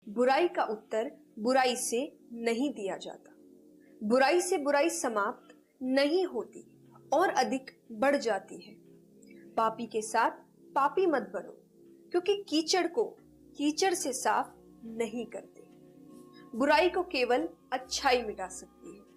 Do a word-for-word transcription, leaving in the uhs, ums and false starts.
बुराई का उत्तर बुराई से नहीं दिया जाता। बुराई से बुराई समाप्त नहीं होती और अधिक बढ़ जाती है। पापी के साथ पापी मत बनो, क्योंकि कीचड़ को कीचड़ से साफ नहीं करते। बुराई को केवल अच्छाई मिटा सकती है।